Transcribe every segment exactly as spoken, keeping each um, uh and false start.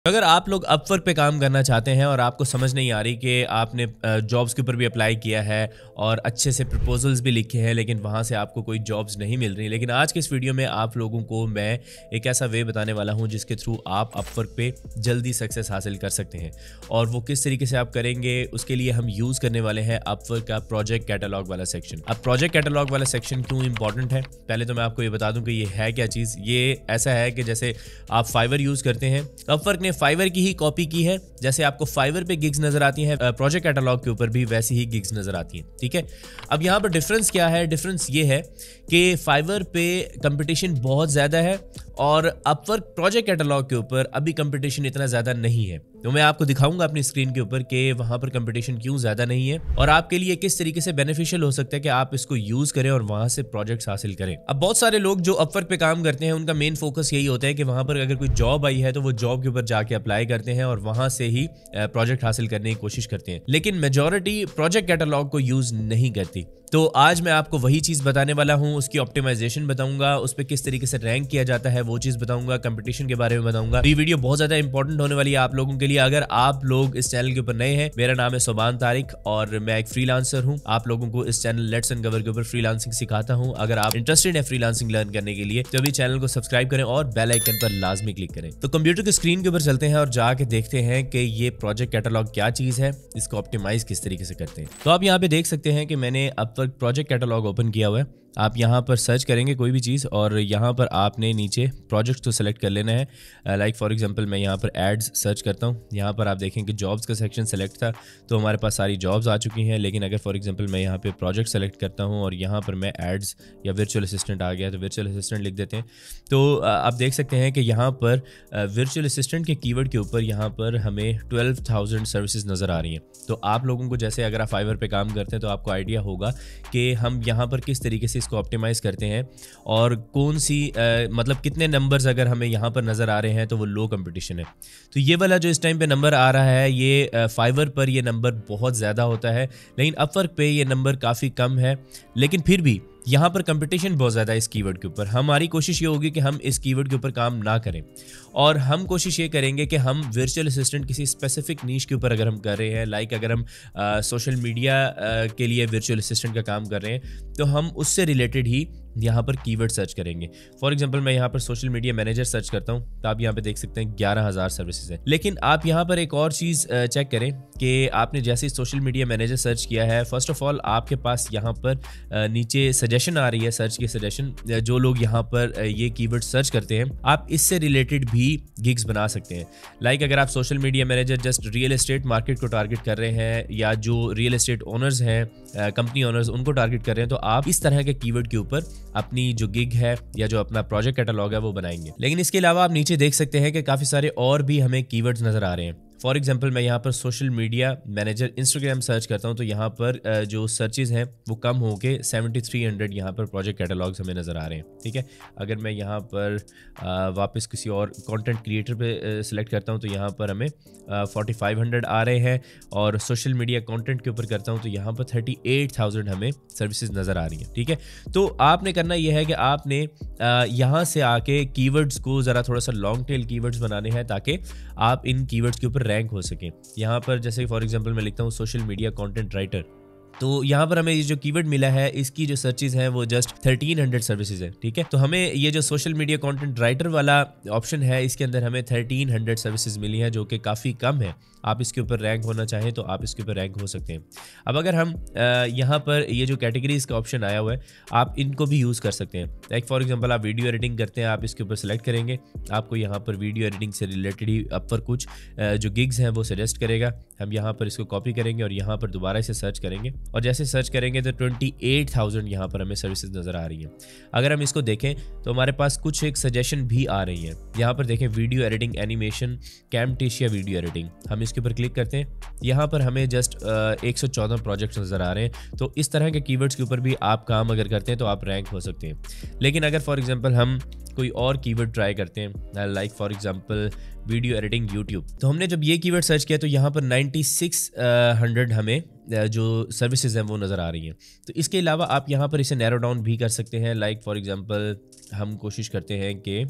अगर आप लोग अपवर्क पे काम करना चाहते हैं और आपको समझ नहीं आ रही कि आपने जॉब्स के ऊपर भी अप्लाई किया है और अच्छे से प्रपोजल्स भी लिखे हैं लेकिन वहाँ से आपको कोई जॉब्स नहीं मिल रही, लेकिन आज के इस वीडियो में आप लोगों को मैं एक ऐसा वे बताने वाला हूँ जिसके थ्रू आप अपवर्क पे जल्दी सक्सेस हासिल कर सकते हैं। और वो किस तरीके से आप करेंगे उसके लिए हम यूज़ करने वाले हैं अपवर्क का प्रोजेक्ट कैटलॉग वाला सेक्शन। अब प्रोजेक्ट कैटलॉग वाला सेक्शन क्यों इंपॉर्टेंट है, पहले तो मैं आपको ये बता दूँ कि ये है क्या चीज़। ये ऐसा है कि जैसे आप फाइवर यूज़ करते हैं, अपवर्क ने फाइवर की ही कॉपी की है। जैसे आपको फाइवर पे गिग्स नजर आती हैं प्रोजेक्ट कैटलॉग के ऊपर भी वैसी ही गिग्स नजर आती हैं, ठीक है। अब यहाँ पर डिफरेंस क्या है? डिफरेंस ये है कि फाइवर पे कंपटीशन बहुत ज्यादा है और अपवर्क प्रोजेक्ट कैटलॉग के ऊपर अभी कंपटीशन इतना ज्यादा नहीं है। तो मैं आपको दिखाऊंगा अपनी स्क्रीन के ऊपर कि वहां पर कंपटीशन क्यों ज्यादा नहीं है और आपके लिए किस तरीके से बेनिफिशियल हो सकता है कि आप इसको यूज करें और वहां से प्रोजेक्ट्स हासिल करें। अब बहुत सारे लोग जो अपवर्क पे काम करते हैं उनका मेन फोकस यही होता है कि वहां पर अगर कोई जॉब आई है तो वो जॉब के ऊपर जाके अप्लाई करते हैं और वहां से ही प्रोजेक्ट हासिल करने की कोशिश करते हैं, लेकिन मेजॉरिटी प्रोजेक्ट कैटलॉग को यूज नहीं करती। तो आज मैं आपको वही चीज बताने वाला हूं, उसकी ऑप्टिमाइजेशन बताऊंगा, उस पर किस तरीके से रैंक किया जाता है वो चीज बताऊंगा, कंपटीशन के बारे में बताऊंगा। ये वीडियो बहुत ज्यादा इंपॉर्टेंट होने वाली है आप लोगों के लिए। अगर आप लोग इस चैनल के ऊपर नए हैं, मेरा नाम है सोबान तारिक और मैं एक फ्रीलांसर हूं। आप लोगों को इस चैनल लेट्स अनकवर के ऊपर फ्रीलांसिंग सिखाता हूं। अगर आप इंटरेस्टेड है फ्रीलांसिंग लर्न करने के लिए तो अभी चैनल को सब्सक्राइब करें और बेल आइकन पर लाजमी क्लिक करें। तो कंप्यूटर की स्क्रीन के ऊपर चलते हैं और जाके देखते हैं कि ये प्रोजेक्ट कैटलॉग क्या चीज है, इसको ऑप्टिमाइज किस तरीके से करते हैं। तो आप यहाँ पे देख सकते हैं कि मैंने अपवर्क प्रोजेक्ट कैटलॉग ओपन किया हुआ है। आप यहाँ पर सर्च करेंगे कोई भी चीज़ और यहाँ पर आपने नीचे प्रोजेक्ट्स को सेलेक्ट कर लेना है। लाइक फॉर एग्जांपल मैं यहाँ पर एड्स सर्च करता हूँ, यहाँ पर आप देखें कि जॉब्स का सेक्शन सेलेक्ट था तो हमारे पास सारी जॉब्स आ चुकी हैं। लेकिन अगर फॉर एग्जांपल मैं यहाँ पे प्रोजेक्ट सेलेक्ट करता हूँ और यहाँ पर मैं एड्स या वर्चुअल असिस्टेंट आ गया तो वर्चुअल असिस्टेंट लिख देते हैं, तो आप देख सकते हैं कि यहाँ पर वर्चुअल असिस्टेंट के कीवर्ड के ऊपर यहाँ पर हमें ट्वेल्व थाउजेंड सर्विसेज नज़र आ रही हैं। तो आप लोगों को जैसे अगर आप फाइवर पे काम करते हैं तो आपको आइडिया होगा कि हम यहाँ पर किस तरीके से इसको ऑप्टिमाइज करते हैं और कौन सी आ, मतलब कितने नंबर्स अगर हमें यहाँ पर नज़र आ रहे हैं तो वो लो कंपटीशन है। तो ये वाला जो इस टाइम पे नंबर आ रहा है ये फाइवर पर ये नंबर बहुत ज़्यादा होता है, लेकिन अपवर्क पे ये नंबर काफ़ी कम है। लेकिन फिर भी यहाँ पर कंपटीशन बहुत ज़्यादा है इस कीवर्ड के ऊपर। हमारी कोशिश ये होगी कि हम इस कीवर्ड के ऊपर काम ना करें और हम कोशिश ये करेंगे कि हम वर्चुअल असिस्टेंट किसी स्पेसिफिक नीश के ऊपर अगर हम कर रहे हैं, लाइक अगर हम सोशल मीडिया के लिए वर्चुअल असिस्टेंट का काम कर रहे हैं तो हम उससे रिलेटेड ही यहाँ पर कीवर्ड सर्च करेंगे। फॉर एग्जांपल मैं यहाँ पर सोशल मीडिया मैनेजर सर्च करता हूँ तो आप यहाँ पे देख सकते हैं ग्यारह हज़ार सर्विसेज हैं। लेकिन आप यहाँ पर एक और चीज़ चेक करें कि आपने जैसे सोशल मीडिया मैनेजर सर्च किया है, फर्स्ट ऑफ ऑल आपके पास यहाँ पर नीचे सजेशन आ रही है, सर्च की सजेशन। जो लोग यहाँ पर ये कीवर्ड सर्च करते हैं आप इससे रिलेटेड भी गिग्स बना सकते हैं। लाइक अगर आप social media manager just real estate market को टारगेट कर रहे हैं या जो रियल एस्टेट ओनर्स हैं, कंपनी ओनर्स, उनको टारगेट कर रहे हैं तो आप इस तरह के कीवर्ड के ऊपर अपनी जो गिग है या जो अपना प्रोजेक्ट कैटलॉग है वो बनाएंगे। लेकिन इसके अलावा आप नीचे देख सकते हैं कि काफ़ी सारे और भी हमें कीवर्ड्स नज़र आ रहे हैं। फॉर एग्जाम्पल मैं यहाँ पर social media manager Instagram search करता हूँ तो यहाँ पर जो सर्चेज हैं वो कम हो के सेवेंटी थ्री हंड्रेड यहाँ पर प्रोजेक्ट कैटलॉग्स हमें नज़र आ रहे हैं, ठीक है। अगर मैं यहाँ पर वापस किसी और कंटेंट क्रिएटर पे सिलेक्ट करता हूँ तो यहाँ पर हमें फोर्टी फाइव हंड्रेड आ रहे हैं और सोशल मीडिया कंटेंट के ऊपर करता हूँ तो यहाँ पर थर्टी एट थाउजेंड हमें सर्विसेज नज़र आ रही हैं, ठीक है। तो आपने करना यह है कि आपने यहाँ से आके कीवर्ड्स को ज़रा थोड़ा सा लॉन्ग टेल कीवर्ड्स बनाने हैं ताकि आप इन कीवर्ड्स के ऊपर रैंक हो सके। यहाँ पर जैसे फॉर एग्जांपल मैं लिखता हूँ सोशल मीडिया कंटेंट राइटर, तो यहाँ पर हमें ये जो कीवर्ड मिला है इसकी जो सर्चेज हैं वो जस्ट थर्टीन हंड्रेड सर्विसेज है, ठीक है। तो हमें ये जो सोशल मीडिया कंटेंट राइटर वाला ऑप्शन है इसके अंदर हमें थर्टीन हंड्रेड सर्विसेज मिली है जो कि काफ़ी कम है। आप इसके ऊपर रैंक होना चाहें तो आप इसके ऊपर रैंक हो सकते हैं। अब अगर हम यहाँ पर ये जो कैटेगरीज का ऑप्शन आया हुआ है आप इनको भी यूज़ कर सकते हैं। लाइक फॉर एग्जांपल आप वीडियो एडिटिंग करते हैं, आप इसके ऊपर सेलेक्ट करेंगे, आपको यहाँ पर वीडियो एडिटिंग से रिलेटेड ही अब पर कुछ जो गिग्स हैं वो सजेस्ट करेगा। हम यहाँ पर इसको कॉपी करेंगे और यहाँ पर दोबारा इसे सर्च करेंगे और जैसे सर्च करेंगे तो ट्वेंटी एट थाउजेंड यहाँ पर हमें सर्विसेज नज़र आ रही हैं। अगर हम इसको देखें तो हमारे पास कुछ एक सजेशन भी आ रही है। यहाँ पर देखें video editing, animation, Camtasia video editing, हम इसके ऊपर क्लिक करते हैं, यहाँ पर हमें जस्ट एक सौ चौदह प्रोजेक्ट्स नज़र आ रहे हैं। तो इस तरह के कीवर्ड्स के ऊपर भी आप काम अगर करते हैं तो आप रैंक हो सकते हैं। लेकिन अगर फॉर एग्जांपल हम कोई और कीवर्ड ट्राई करते हैं, like for example video editing YouTube, तो हमने जब ये कीवर्ड सर्च किया तो यहाँ पर नाइन्टी सिक्स हंड्रेड हमें जो सर्विसेज हैं वो नज़र आ रही हैं। तो इसके अलावा आप यहाँ पर इसे नैरो डाउन भी कर सकते हैं। लाइक फॉर एग्जांपल हम कोशिश करते हैं कि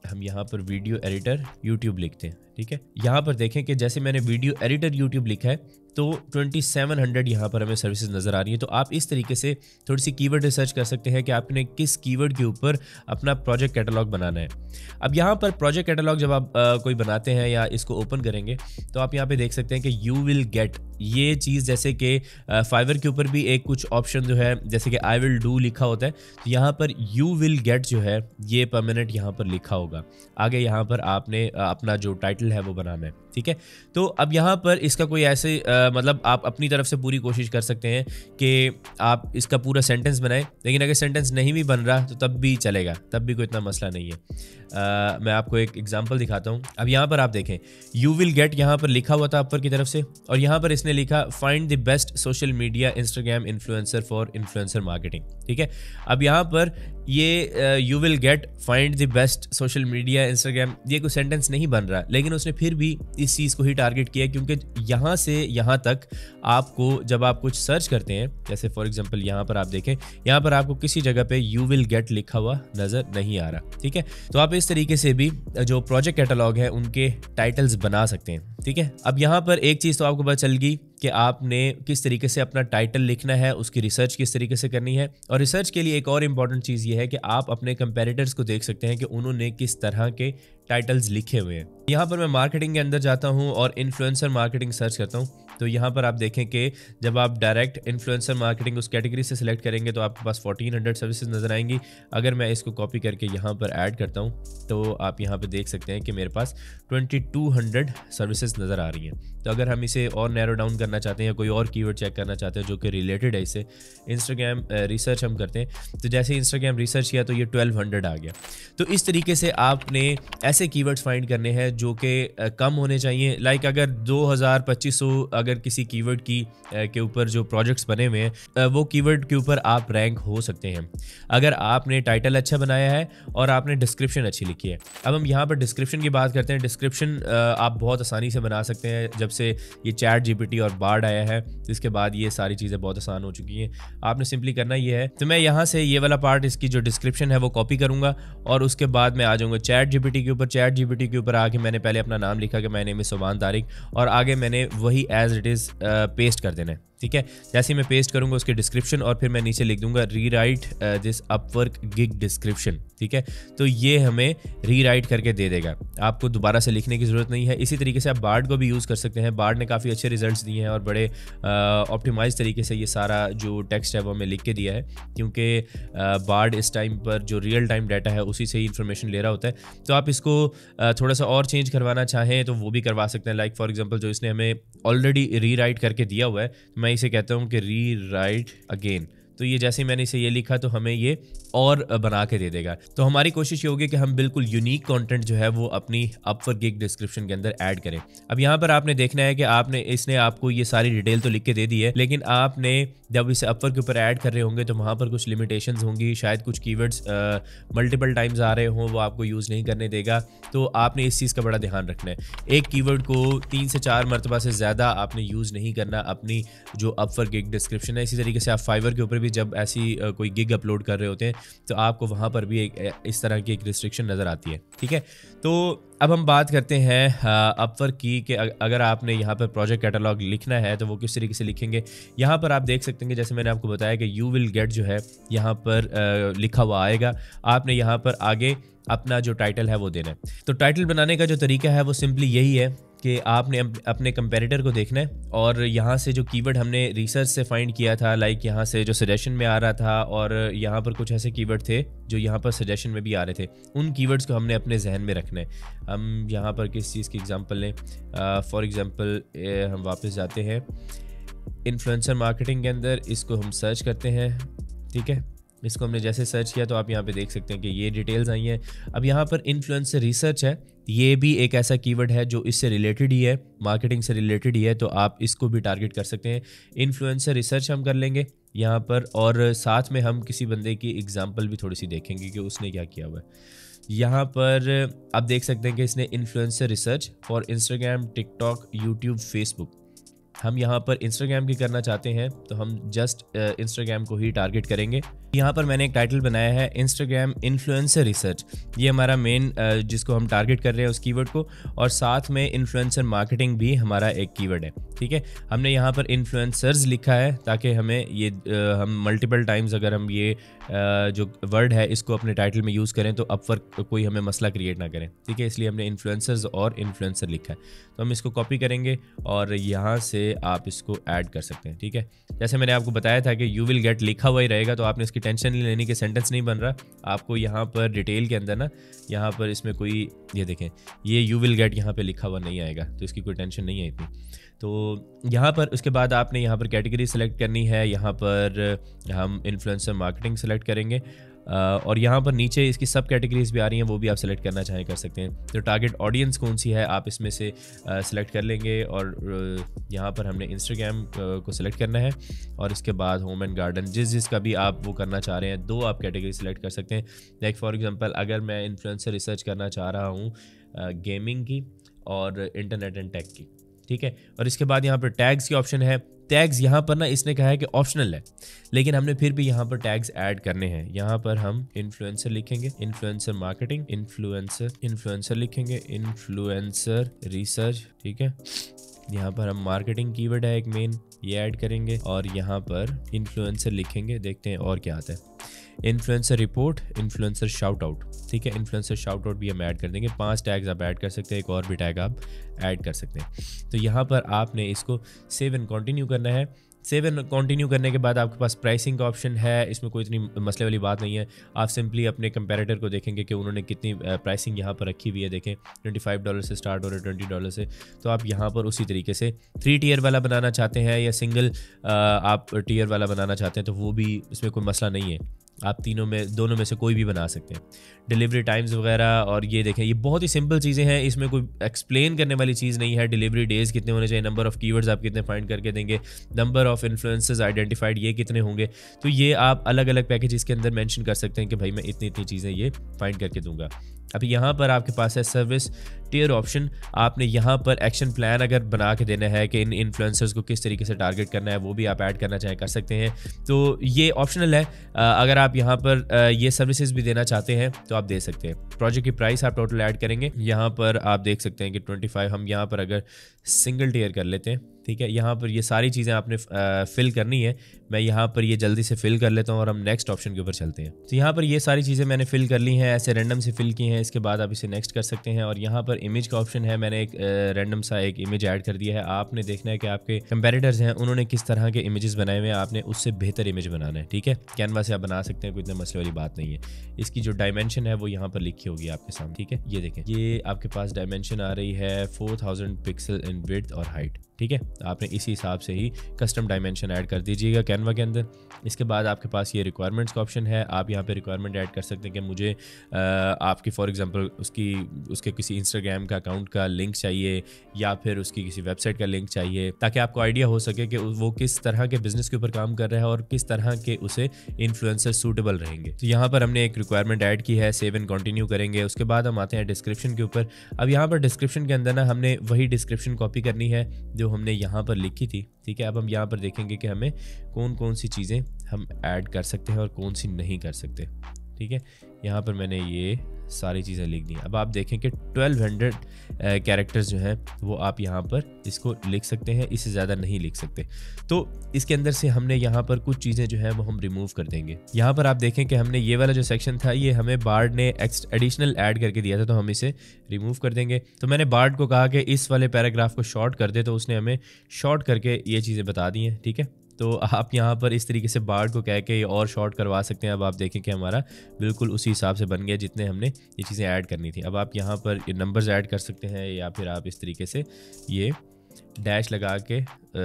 हम यहाँ पर वीडियो एडिटर यूट्यूब लिखते हैं, ठीक है। यहाँ पर देखें कि जैसे मैंने वीडियो एडिटर यूट्यूब लिखा है तो सत्ताईस सौ यहाँ पर हमें सर्विसेज नज़र आ रही हैं। तो आप इस तरीके से थोड़ी सी कीवर्ड रिसर्च कर सकते हैं कि आपने किस कीवर्ड के ऊपर अपना प्रोजेक्ट कैटलॉग बनाना है। अब यहाँ पर प्रोजेक्ट कैटलॉग जब आप आ, कोई बनाते हैं या इसको ओपन करेंगे तो आप यहाँ पे देख सकते हैं कि यू विल गेट, ये चीज़ जैसे कि फाइवर के ऊपर भी एक कुछ ऑप्शन जो है जैसे कि आई विल डू लिखा होता है, तो यहाँ पर यू विल गेट जो है ये परमानेंट यहाँ पर लिखा होगा। आगे यहाँ पर आपने अपना जो टाइटल है वो बनाना है, ठीक है। तो अब यहाँ पर इसका कोई ऐसे आ, मतलब आप अपनी तरफ से पूरी कोशिश कर सकते हैं कि आप इसका पूरा सेंटेंस बनाएं, लेकिन अगर सेंटेंस नहीं भी बन रहा तो तब भी चलेगा, तब भी कोई इतना मसला नहीं है। आ, मैं आपको एक एग्जांपल दिखाता हूँ। अब यहाँ पर आप देखें यू विल गेट यहाँ पर लिखा हुआ था अपर की तरफ से, और यहाँ पर इसने लिखा find the best social media Instagram influencer for influencer marketing, ठीक है। अब यहाँ पर ये you will get find the best social media Instagram, ये कोई सेंटेंस नहीं बन रहा, लेकिन उसने फिर भी इस चीज़ को ही टारगेट किया क्योंकि यहाँ से यहाँ तक आपको जब आप कुछ सर्च करते हैं, जैसे फॉर एग्जांपल यहाँ पर आप देखें, यहाँ पर आपको किसी जगह पे यू विल गेट लिखा हुआ नज़र नहीं आ रहा, ठीक है। तो आप इस तरीके से भी जो प्रोजेक्ट कैटलॉग है उनके टाइटल्स बना सकते हैं, ठीक है। अब यहाँ पर एक चीज़ तो आपको पता चल गई कि आपने किस तरीके से अपना टाइटल लिखना है, उसकी रिसर्च किस तरीके से करनी है। और रिसर्च के लिए एक और इम्पॉर्टेंट चीज़ ये है कि आप अपने कंपेरेटर्स को देख सकते हैं कि उन्होंने किस तरह के टाइटल्स लिखे हुए हैं। यहाँ पर मैं मार्केटिंग के अंदर जाता हूँ और इन्फ्लुएंसर मार्केटिंग सर्च करता हूँ, तो यहाँ पर आप देखें कि जब आप डायरेक्ट इन्फ्लुएंसर मार्केटिंग उस कैटेगरी से सिलेक्ट करेंगे तो आपके पास चौदह सौ सर्विसेज नज़र आएंगी। अगर मैं इसको कॉपी करके यहाँ पर ऐड करता हूँ तो आप यहाँ पर देख सकते हैं कि मेरे पास बाईस सौ सर्विसेज नज़र आ रही हैं। तो अगर हम इसे और नैरो डाउन करना चाहते हैं या कोई और कीवर्ड चेक करना चाहते हैं जो कि रिलेटेड है इससे, इंस्टाग्राम रिसर्च हम करते हैं, तो जैसे इंस्टाग्राम रिसर्च किया तो ये बारह सौ आ गया। तो इस तरीके से आपने ऐसे कीवर्ड्स फाइंड करने हैं जो कि कम होने चाहिए। लाइक अगर दो हज़ार पच्चीस सौ अगर किसी कीवर्ड की के ऊपर जो प्रोजेक्ट्स बने हुए हैं वो कीवर्ड के ऊपर आप रैंक हो सकते हैं अगर आपने टाइटल अच्छा बनाया है और आपने डिस्क्रिप्शन अच्छी लिखी है। अब हम यहाँ पर डिस्क्रिप्शन की बात करते हैं। डिस्क्रिप्शन आप बहुत आसानी से बना सकते हैं। जब से ये चैट जीपीटी और बार्ड आया है इसके बाद ये सारी चीज़ें बहुत आसान हो चुकी हैं। आपने सिंपली करना ये है, तो मैं यहाँ से ये वाला पार्ट इसकी जो डिस्क्रिप्शन है वो कॉपी करूँगा और उसके बाद मैं आ जाऊँगा चैट जीपीटी के ऊपर। चैट जीपीटी के ऊपर आके मैंने पहले अपना नाम लिखा कि माय नेम इज़ सुभान तारिक और आगे मैंने वही एज इट इज़ पेस्ट कर देना है, ठीक है। जैसे ही मैं पेस्ट करूंगा उसके डिस्क्रिप्शन और फिर मैं नीचे लिख दूंगा rewrite this Upwork gig description, ठीक है। तो ये हमें रीराइट करके दे देगा, आपको दोबारा से लिखने की ज़रूरत नहीं है। इसी तरीके से आप बार्ड को भी यूज़ कर सकते हैं। बार्ड ने काफ़ी अच्छे रिजल्ट्स दिए हैं और बड़े ऑप्टिमाइज तरीके से ये सारा जो टेक्स्ट है वो हमें लिख के दिया है, क्योंकि बार्ड इस टाइम पर जो रियल टाइम डाटा है उसी से ही इन्फॉर्मेशन ले रहा होता है। तो आप इसको थोड़ा सा और चेंज करवाना चाहें तो वो भी करवा सकते हैं। लाइक फॉर एग्जांपल जो इसने हमें ऑलरेडी रीराइट करके दिया हुआ है, मैं इसे कहता हूँ कि री राइट अगेन। तो ये जैसे ही मैंने इसे ये लिखा तो हमें ये और बना के दे देगा। तो हमारी कोशिश ये होगी कि हम बिल्कुल यूनिक कंटेंट जो है वो अपनी अपवर्क गिग डिस्क्रिप्शन के अंदर ऐड करें। अब यहाँ पर आपने देखना है कि आपने इसने आपको ये सारी डिटेल तो लिख के दे दी है, लेकिन आपने जब इसे अपवर्क के ऊपर ऐड कर रहे होंगे तो वहाँ पर कुछ लिमिटेशंस होंगी, शायद कुछ कीवर्ड्स मल्टीपल टाइम्स आ रहे हों वो आपको यूज़ नहीं करने देगा। तो आपने इस चीज़ का बड़ा ध्यान रखना है। एक कीवर्ड को तीन से चार मरतबा से ज़्यादा आपने यूज़ नहीं करना अपनी जो अपवर्क गिग डिस्क्रिप्शन है। इसी तरीके से आप फाइवर के ऊपर भी जब ऐसी कोई गिग अपलोड कर रहे होते हैं तो आपको वहाँ पर भी एक इस तरह की एक रिस्ट्रिक्शन नज़र आती है, ठीक है। तो अब हम बात करते हैं अपवर्क की कि अगर आपने यहाँ पर प्रोजेक्ट कैटलॉग लिखना है तो वो किस तरीके से लिखेंगे। यहाँ पर आप देख सकते हैं कि जैसे मैंने आपको बताया कि यू विल गेट जो है यहाँ पर लिखा हुआ आएगा। आपने यहाँ पर आगे अपना जो टाइटल है वो देना है। तो टाइटल बनाने का जो तरीका है वो सिंपली यही है कि आपने अपने कंपैरेटर को देखना है और यहाँ से जो कीवर्ड हमने रिसर्च से फाइंड किया था, लाइक यहाँ से जो सजेशन में आ रहा था और यहाँ पर कुछ ऐसे कीवर्ड थे जो यहाँ पर सजेशन में भी आ रहे थे, उन कीवर्ड्स को हमने अपने जहन में रखना है। हम यहाँ पर किस चीज़ की एग्जांपल लें, फॉर एग्जांपल हम वापस जाते हैं इन्फ्लुएंसर मार्केटिंग के अंदर, इसको हम सर्च करते हैं, ठीक है। इसको हमने जैसे सर्च किया तो आप यहाँ पे देख सकते हैं कि ये डिटेल्स आई हैं। अब यहाँ पर इन्फ्लुएंसर रिसर्च है, ये भी एक ऐसा कीवर्ड है जो इससे रिलेटेड ही है, मार्केटिंग से रिलेटेड ही है, तो आप इसको भी टारगेट कर सकते हैं। इन्फ्लुएंसर रिसर्च हम कर लेंगे यहाँ पर और साथ में हम किसी बंदे की एग्जांपल भी थोड़ी सी देखेंगे कि उसने क्या किया हुआ है। यहाँ पर आप देख सकते हैं कि इसने influencer research for Instagram, TikTok, YouTube, Facebook, हम यहाँ पर इंस्टाग्राम की करना चाहते हैं तो हम जस्ट इंस्टाग्राम को ही टारगेट करेंगे। यहाँ पर मैंने एक टाइटल बनाया है इंस्टाग्राम इन्फ्लुएंसर रिसर्च, ये हमारा मेन जिसको हम टारगेट कर रहे हैं उस कीवर्ड को, और साथ में इन्फ्लुएंसर मार्केटिंग भी हमारा एक कीवर्ड है। ठीक है, हमने यहाँ पर इन्फ्लुएंसर्स लिखा है ताकि हमें ये आ, हम मल्टीपल टाइम्स अगर हम ये आ, जो वर्ड है इसको अपने टाइटल में यूज़ करें तो अपवर्क कोई हमें मसला क्रिएट ना करें। ठीक है, इसलिए हमने इन्फ्लुएंसर्स और इन्फ्लुएंसर लिखा है। तो हम इसको कॉपी करेंगे और यहाँ से आप इसको ऐड कर सकते हैं। ठीक है, जैसे मैंने आपको बताया था कि यू विल गेट लिखा हुआ ही रहेगा, तो आपने इसकी टेंशन नहीं लेनी कि सेंटेंस नहीं बन रहा। आपको यहाँ पर डिटेल के अंदर ना, यहाँ पर इसमें कोई, ये देखें, ये यू विल गेट यहाँ पे लिखा हुआ नहीं आएगा, तो इसकी कोई टेंशन नहीं है इतनी। तो यहाँ पर उसके बाद आपने यहाँ पर कैटेगरी सेलेक्ट करनी है। यहाँ पर हम इन्फ्लुएंसर मार्केटिंग सेलेक्ट करेंगे और यहाँ पर नीचे इसकी सब कैटेगरीज भी आ रही हैं, वो भी आप सेलेक्ट करना चाहें कर सकते हैं। तो टारगेट ऑडियंस कौन सी है आप इसमें से सेलेक्ट कर लेंगे और यहाँ पर हमने इंस्टाग्राम को सेलेक्ट करना है और इसके बाद होम एंड गार्डन, जिस जिसका भी आप वो करना चाह रहे हैं, दो आप कैटेगरी सेलेक्ट कर सकते हैं। लाइक फॉर एग्जांपल अगर मैं इन्फ्लुएंसर रिसर्च करना चाह रहा हूँ गेमिंग की और इंटरनेट एंड टेक की। ठीक है, और इसके बाद यहाँ पर टैग्स की ऑप्शन है। टैग्स यहाँ पर ना इसने कहा है कि ऑप्शनल है, लेकिन हमने फिर भी यहाँ पर टैग्स ऐड करने हैं। यहाँ पर हम इन्फ्लुएंसर लिखेंगे, इन्फ्लुएंसर मार्केटिंग, इन्फ्लुएंसर इन्फ्लुएंसर लिखेंगे, इन्फ्लुएंसर रिसर्च। ठीक है, यहाँ पर हम मार्केटिंग कीवर्ड है एक मेन, ये ऐड करेंगे और यहाँ पर इन्फ्लुएंसर लिखेंगे। देखते हैं और क्या आता है। Influencer report, influencer shout out. ठीक है, इन्फ्लुएंसर शाउट आउट भी हम ऐड कर देंगे। पांच टैग्स आप ऐड कर सकते हैं, एक और भी टैग आप ऐड कर सकते हैं। तो यहाँ पर आपने इसको सेव एंड कंटिन्यू करना है। सेव एंड कंटिन्यू करने के बाद आपके पास प्राइसिंग का ऑप्शन है। इसमें कोई इतनी मसले वाली बात नहीं है। आप सिंपली अपने कंपैरेटर को देखेंगे कि उन्होंने कितनी प्राइसिंग यहाँ पर रखी हुई है। देखें पच्चीस डॉलर से स्टार्ट हो रहा है, ट्वेंटी डॉलर से। तो आप यहाँ पर उसी तरीके से थ्री टीयर वाला बनाना चाहते हैं या सिंगल आप टीयर वाला बनाना चाहते हैं तो वो भी, इसमें कोई मसला नहीं है। आप तीनों में दोनों में से कोई भी बना सकते हैं। डिलीवरी टाइम्स वगैरह, और ये देखें ये बहुत ही सिंपल चीज़ें हैं, इसमें कोई एक्सप्लेन करने वाली चीज़ नहीं है। डिलीवरी डेज कितने होने चाहिए, नंबर ऑफ़ कीवर्ड्स आप कितने फाइंड करके देंगे, नंबर ऑफ़ इन्फ्लुएंसर्स आइडेंटिफाइड ये कितने होंगे। तो ये आप अलग अलग पैकेजेस के अंदर मेंशन कर सकते हैं कि भाई मैं इतनी इतनी चीज़ें ये फाइंड करके दूंगा। अब यहाँ पर आपके पास है सर्विस टियर ऑप्शन। आपने यहाँ पर एक्शन प्लान अगर बना के देना है कि इन इन्फ्लुएंसर्स को किस तरीके से टारगेट करना है, वो भी आप ऐड करना चाहें कर सकते हैं। तो ये ऑप्शनल है। अगर आप यहाँ पर ये सर्विसेज भी देना चाहते हैं तो आप दे सकते हैं। प्रोजेक्ट की प्राइस आप टोटल ऐड करेंगे। यहाँ पर आप देख सकते हैं कि पच्चीस, हम यहाँ पर अगर सिंगल टियर कर लेते हैं। ठीक है, यहाँ पर ये सारी चीज़ें आपने फिल करनी है। मैं यहाँ पर ये जल्दी से फिल कर लेता हूँ और हम नेक्स्ट ऑप्शन के ऊपर चलते हैं। तो यहाँ पर ये सारी चीज़ें मैंने फिल कर ली हैं, ऐसे रैंडम से फिल की हैं। इसके बाद आप इसे नेक्स्ट कर सकते हैं और यहाँ पर इमेज का ऑप्शन है। मैंने एक रैंडम सा एक इमेज ऐड कर दिया है। आपने देखना है कि आपके कंपेटिटर्स हैं उन्होंने किस तरह के इमेजेस बनाए हुए हैं, आपने उससे बेहतर इमेज बनाना है। ठीक है, कैनवा से आप बना सकते हैं, कोई इतने मसले वाली बात नहीं है। इसकी जो डायमेंशन है वो यहाँ पर लिखी होगी आपके सामने। ठीक है, ये देखें, ये आपके पास डायमेंशन आ रही है four thousand pixel in width और हाइट। ठीक है, आपने इसी हिसाब से ही कस्टम डायमेंशन ऐड कर दीजिएगा कैनवा के अंदर। इसके बाद आपके पास ये रिक्वायरमेंट्स का ऑप्शन है। आप यहाँ पे रिक्वायरमेंट ऐड कर सकते हैं कि मुझे आ, आपकी फॉर एग्जांपल उसकी उसके किसी इंस्टाग्राम का अकाउंट का लिंक चाहिए या फिर उसकी किसी वेबसाइट का लिंक चाहिए, ताकि आपको आइडिया हो सके कि वो किस तरह के बिजनेस के ऊपर काम कर रहा है और किस तरह के उसे इन्फ्लुएंसर सूटेबल रहेंगे। तो यहाँ पर हमने एक रिक्वायरमेंट ऐड की है। सेव एंड कंटिन्यू करेंगे। उसके बाद हम आते हैं डिस्क्रिप्शन के ऊपर। अब यहाँ पर डिस्क्रिप्शन के अंदर ना हमने वही डिस्क्रिप्शन कॉपी करनी है जो हमने यहाँ पर लिखी थी। ठीक है, अब हम यहाँ पर देखेंगे कि हमें कौन कौन सी चीज़ें हम ऐड कर सकते हैं और कौन सी नहीं कर सकते। ठीक है, यहाँ पर मैंने ये सारी चीज़ें लिख दी। अब आप देखें कि ट्वेल्व हंड्रेड कैरेक्टर्स जो हैं वो आप यहाँ पर इसको लिख सकते हैं, इससे ज़्यादा नहीं लिख सकते। तो इसके अंदर से हमने यहाँ पर कुछ चीज़ें जो हैं वो हम रिमूव कर देंगे। यहाँ पर आप देखें कि हमने ये वाला जो सेक्शन था ये हमें बार्ड ने एडिशनल ऐड करके दिया था, तो हम इसे रिमूव कर देंगे। तो मैंने बार्ड को कहा कि इस वाले पैराग्राफ को शॉर्ट कर दे, तो उसने हमें शॉर्ट करके ये चीज़ें बता दी हैं। ठीक है, तो आप यहाँ पर इस तरीके से बार्ड को कह के और शॉर्ट करवा सकते हैं। अब आप देखें कि हमारा बिल्कुल उसी हिसाब से बन गया जितने हमने ये चीज़ें ऐड करनी थी। अब आप यहाँ पर नंबर्स ऐड कर सकते हैं या फिर आप इस तरीके से ये डैश लगा के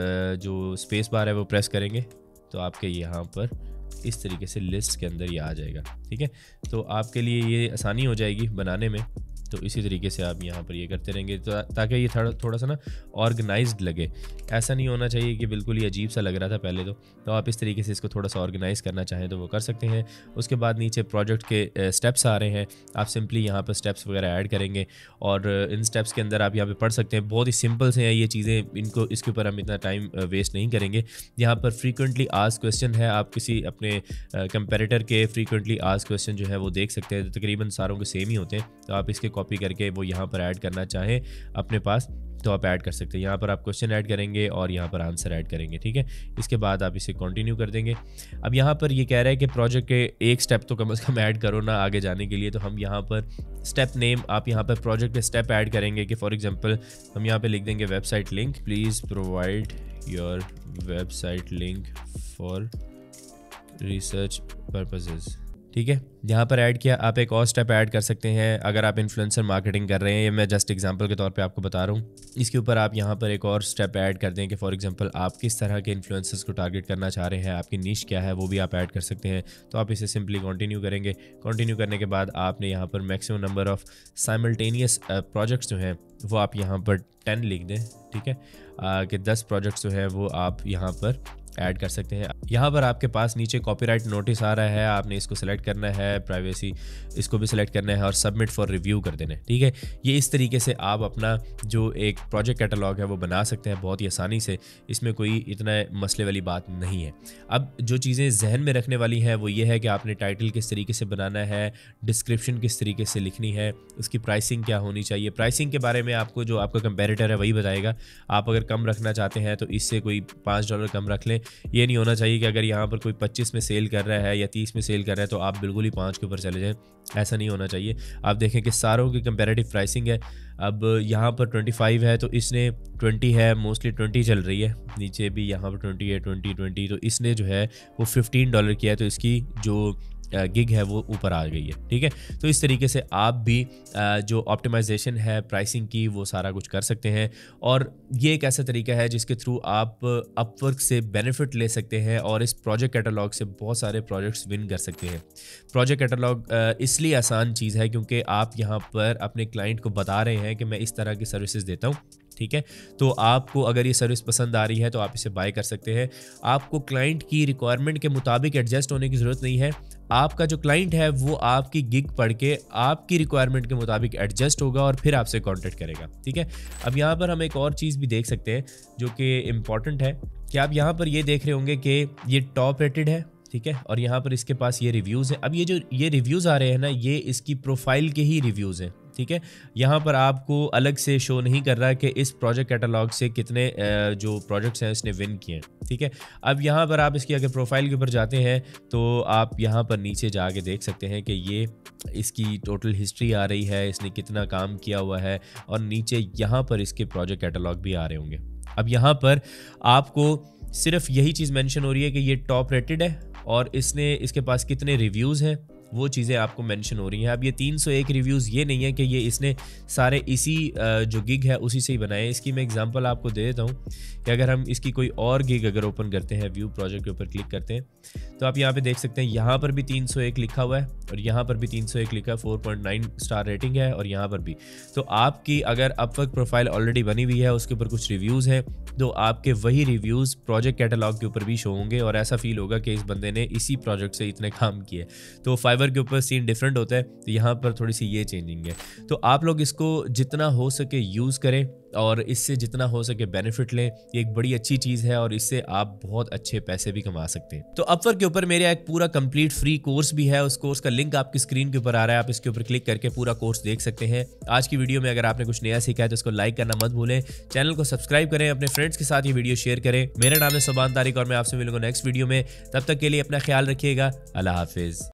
जो स्पेस बार है वो प्रेस करेंगे तो आपके यहाँ पर इस तरीके से लिस्ट के अंदर ये आ जाएगा। ठीक है, तो आपके लिए ये आसानी हो जाएगी बनाने में। तो इसी तरीके से आप यहाँ पर ये करते रहेंगे तो ताकि ये थोड़ा थोड़ा सा ना ऑर्गेनाइज्ड लगे। ऐसा नहीं होना चाहिए कि बिल्कुल ही अजीब सा लग रहा था पहले तो तो आप इस तरीके से इसको थोड़ा सा ऑर्गेनाइज करना चाहें तो वो कर सकते हैं। उसके बाद नीचे प्रोजेक्ट के स्टेप्स आ रहे हैं, आप सिंपली यहाँ पर स्टेप्स वगैरह ऐड करेंगे और इन स्टेप्स के अंदर आप यहाँ पे पढ़ सकते हैं। बहुत ही सिंपल से हैं ये चीज़ें, इनको इसके ऊपर हम इतना टाइम वेस्ट नहीं करेंगे। यहाँ पर फ्रीक्वेंटली आस्क्ड क्वेश्चन है, आप किसी अपने कंपेरेटर के फ्रीक्वेंटली आस्क्ड क्वेश्चन जो है वो देख सकते हैं, तो तकरीबन सारों के सेम ही होते हैं। तो आप इसके कॉपी करके वो यहाँ पर ऐड करना चाहें अपने पास तो आप ऐड कर सकते हैं। यहाँ पर आप क्वेश्चन ऐड करेंगे और यहाँ पर आंसर ऐड करेंगे, ठीक है। इसके बाद आप इसे कंटिन्यू कर देंगे। अब यहाँ पर ये कह रहा है कि प्रोजेक्ट के एक स्टेप तो कम से कम ऐड करो ना आगे जाने के लिए, तो हम यहाँ पर स्टेप नेम आप यहाँ पर प्रोजेक्ट के स्टेप ऐड करेंगे कि फॉर एग्जांपल हम यहाँ पे लिख देंगे website link, please provide your website link for research purposes, ठीक है। यहाँ पर ऐड किया। आप एक और स्टेप ऐड कर सकते हैं अगर आप इन्फ्लुएंसर मार्केटिंग कर रहे हैं, ये मैं जस्ट एग्जांपल के तौर पे आपको बता रहा हूँ। इसके ऊपर आप यहाँ पर एक और स्टेप ऐड कर दें कि फॉर एग्जांपल आप किस तरह के इन्फ्लुएंसर्स को टारगेट करना चाह रहे हैं, आपकी निश क्या है, वो भी आप ऐड कर सकते हैं। तो आप इसे सिंपली कंटिन्यू करेंगे। कंटिन्यू करने के बाद आपने यहाँ पर maximum number of simultaneous projects जो हैं वो आप यहाँ पर टेन लिख दें, ठीक है, कि दस प्रोजेक्ट्स जो है वो आप यहाँ पर ऐड कर सकते हैं। यहाँ पर आपके पास नीचे कॉपीराइट नोटिस आ रहा है, आपने इसको सिलेक्ट करना है, प्राइवेसी इसको भी सिलेक्ट करना है और सबमिट फॉर रिव्यू कर देना है, ठीक है। ये इस तरीके से आप अपना जो एक प्रोजेक्ट कैटलॉग है वो बना सकते हैं बहुत ही आसानी से, इसमें कोई इतना मसले वाली बात नहीं है। अब जो चीज़ें जहन में रखने वाली हैं वो ये है कि आपने टाइटल किस तरीके से बनाना है, डिस्क्रिप्शन किस तरीके से लिखनी है, उसकी प्राइसिंग क्या होनी चाहिए। प्राइसिंग के बारे में आपको जो आपका कंपेरेटर है वही बताएगा। आप अगर कम रखना चाहते हैं तो इससे कोई पाँच डॉलर कम रख लें। ये नहीं होना चाहिए कि अगर यहाँ पर कोई पच्चीस में सेल कर रहा है या तीस में सेल कर रहा है तो आप बिल्कुल ही पाँच के ऊपर चले जाएं, ऐसा नहीं होना चाहिए। आप देखें कि सारों की कंपैरेटिव प्राइसिंग है। अब यहाँ पर पच्चीस है तो इसने बीस है, मोस्टली बीस चल रही है, नीचे भी यहाँ पर बीस है, बीस बीस, तो इसने जो है वो पंद्रह डॉलर किया है, तो इसकी जो गिग है वो ऊपर आ गई है, ठीक है। तो इस तरीके से आप भी जो ऑप्टिमाइजेशन है प्राइसिंग की वो सारा कुछ कर सकते हैं और ये एक ऐसा तरीका है जिसके थ्रू आप अपवर्क से बेनिफिट ले सकते हैं और इस प्रोजेक्ट कैटलॉग से बहुत सारे प्रोजेक्ट्स विन कर सकते हैं। प्रोजेक्ट कैटलॉग इसलिए आसान चीज़ है क्योंकि आप यहाँ पर अपने क्लाइंट को बता रहे हैं कि मैं इस तरह की सर्विसेज देता हूँ, ठीक है। तो आपको अगर ये सर्विस पसंद आ रही है तो आप इसे बाय कर सकते हैं। आपको क्लाइंट की रिक्वायरमेंट के मुताबिक एडजस्ट होने की ज़रूरत नहीं है। आपका जो क्लाइंट है वो आपकी गिग पढ़ के आपकी रिक्वायरमेंट के मुताबिक एडजस्ट होगा और फिर आपसे कांटेक्ट करेगा, ठीक है। अब यहाँ पर हम एक और चीज़ भी देख सकते हैं जो कि इम्पॉर्टेंट है कि आप यहाँ पर ये देख रहे होंगे कि ये टॉप रेटेड है, ठीक है, और यहाँ पर इसके पास ये रिव्यूज़ हैं। अब ये जो ये रिव्यूज़ आ रहे हैं ना, ये इसकी प्रोफाइल के ही रिव्यूज़ हैं, ठीक है। यहाँ पर आपको अलग से शो नहीं कर रहा कि इस प्रोजेक्ट कैटलॉग से कितने जो प्रोजेक्ट्स हैं इसने विन किए हैं, ठीक है। अब यहाँ पर आप इसकी अगर प्रोफाइल के ऊपर जाते हैं तो आप यहाँ पर नीचे जाके देख सकते हैं कि ये इसकी टोटल हिस्ट्री आ रही है, इसने कितना काम किया हुआ है और नीचे यहाँ पर इसके प्रोजेक्ट कैटलॉग भी आ रहे होंगे। अब यहाँ पर आपको सिर्फ यही चीज़ मेंशन हो रही है कि ये टॉप रेटेड है और इसने इसके पास कितने रिव्यूज़ हैं वो चीज़ें आपको मेंशन हो रही हैं। अब ये तीन सौ एक रिव्यूज़ ये नहीं है कि ये इसने सारे इसी जो गिग है उसी से ही बनाए। इसकी मैं एग्जांपल आपको दे देता हूँ कि अगर हम इसकी कोई और गिग अगर ओपन करते हैं, व्यू प्रोजेक्ट के ऊपर क्लिक करते हैं तो आप यहाँ पे देख सकते हैं यहाँ पर भी तीन सौ एक लिखा हुआ है और यहाँ पर भी तीन सौ एक लिखा है, चार पॉइंट नौ स्टार रेटिंग है और यहाँ पर भी। तो आपकी अगर अपवर्क प्रोफाइल ऑलरेडी बनी हुई है, उसके ऊपर कुछ रिव्यूज़ हैं, तो आपके वही रिव्यूज़ प्रोजेक्ट कैटलॉग के ऊपर भी शो होंगे और ऐसा फील होगा कि इस बंदे ने इसी प्रोजेक्ट से इतने काम किए। तो फाइवर के ऊपर सीन डिफरेंट होता है, तो यहाँ पर थोड़ी सी ये चेंजिंग है। तो आप लोग इसको जितना हो सके यूज़ करें और इससे जितना हो सके बेनिफिट लें। ये एक बड़ी अच्छी चीज़ है और इससे आप बहुत अच्छे पैसे भी कमा सकते हैं। तो अपवर्क के ऊपर मेरा एक पूरा कंप्लीट फ्री कोर्स भी है, उस कोर्स का लिंक आपकी स्क्रीन के ऊपर आ रहा है, आप इसके ऊपर क्लिक करके पूरा कोर्स देख सकते हैं। आज की वीडियो में अगर आपने कुछ नया सीखा है तो इसको लाइक करना मत भूलें, चैनल को सब्सक्राइब करें, अपने फ्रेंड्स के साथ ये वीडियो शेयर करें। मेरा नाम है सुबान तारिक और मैं आपसे मिलूंगा नेक्स्ट वीडियो में। तब तक के लिए अपना ख्याल रखिएगा। अल्लाह हाफिज़।